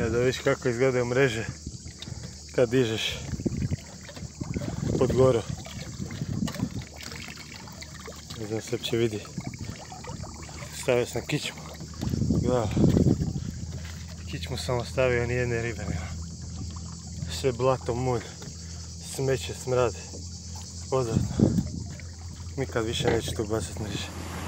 Da vidiš kako izgledaju mreže kad dižeš pod goru. Ne znam se uopće vidi. Stavio sam kičmu. Gledaj. Kičmu sam ostavio, nijedne ribe nema. Sve blato, mulj, smeće, smrad. Odvratno. Nikad više neću tu bacati mreže.